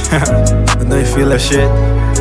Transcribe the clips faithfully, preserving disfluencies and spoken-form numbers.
I know you feel that shit.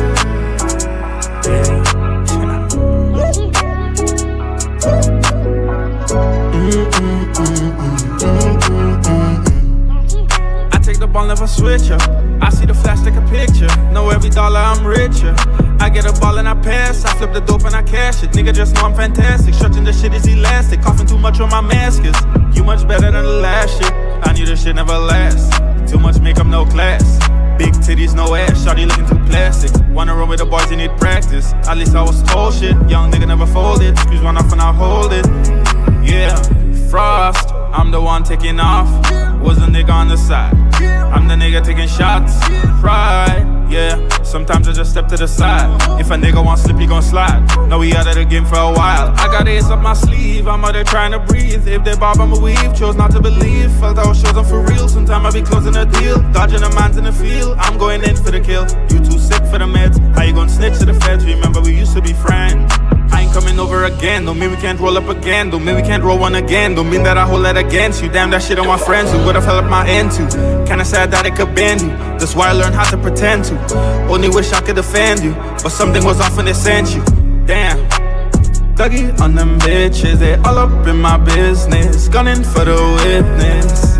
I take the ball, never switch up. I see the flash like a picture. Know every dollar I'm richer. I get a ball and I pass. I flip the dope and I cash it. Nigga just know I'm fantastic. Stretching the shit is elastic. Coughing too much on my mask is you much better than the last shit. I knew this shit never lasts. Too much makeup, no class. Big titties, no ass. Shawty looking too plastic. Wanna run with the boys, you need practice. At least I was told shit. Young nigga never folded. Squeeze one off and I hold it. Yeah, Frost. I'm the one taking off. Was a nigga on the side. I'm the nigga taking shots. Pride, yeah. Sometimes I just step to the side. If a nigga want slip, he gon' slide. Know we out of the game for a while. I got ace up my sleeve. I'm out there trying to breathe. If they bob, I'ma weave. Chose not to believe. Felt I was chosen for real. Sometimes I be closing a deal. Dodging the mans in the field. I'm going in for the kill. You too sick for the meds. How you gon' snitch to the feds? Remember we used to be friends. I ain't coming over again. Don't mean we can't roll up again. Don't mean we can't roll one again. Don't mean that I hold that against you. Damn, that shit on my friends who would've held up my end too. Kinda sad that it could bend you. That's why I learned how to pretend to. Only wish I could defend you, but something was off when they sent you. Damn. Dougie on them bitches, they all up in my business. Gunning for the witness.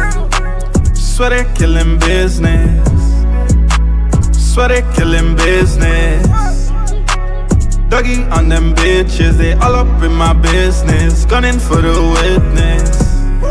Swear they killing business. Swear they killing business. Dougie on them bitches, they all up in my business. Gunning for the witness.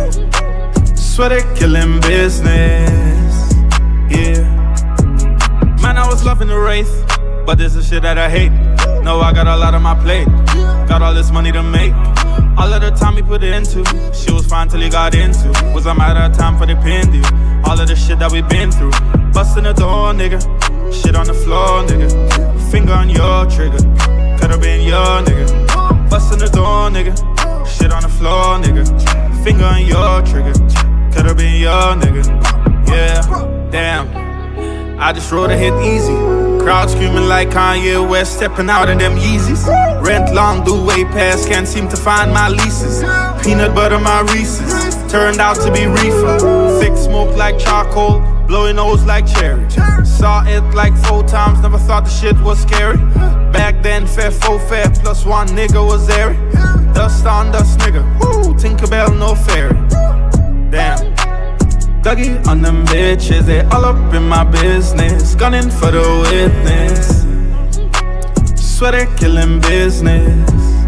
Swear they killing business. Yeah. Man, I was loving the Wraith, but this is shit that I hate. No, I got a lot on my plate. Got all this money to make. All of the time he put it into. She was fine till he got into. Was a matter of time for the pin deal. All of the shit that we been through. Busting the door, nigga. Shit on the floor, nigga. Finger on your trigger. Could've been your nigga. Busting the door, nigga. Shit on the floor, nigga. Finger on your trigger. Could've been your nigga. Yeah, damn. I just wrote a hit easy. Crowd screaming like Kanye West, stepping out in them Yeezys. Rent long, do way past, can't seem to find my leases. Peanut butter my Reese's, turned out to be reefer. Thick smoke like charcoal, blowing nose like cherry. Saw it like four times, never thought the shit was scary. Back then, fair, four fair, plus one nigga was there. Dust on dust, nigga, woo, Tinkerbell, no fairy. Damn. Dougie on them bitches, they all up in my business. Gunning for the witness. Swear they killing business.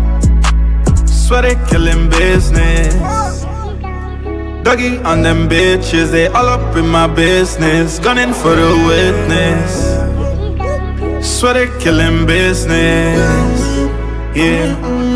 Swear they killing business. Dougie on them bitches, they all up in my business. Gunning for the witness. Swear they killing business. Yeah.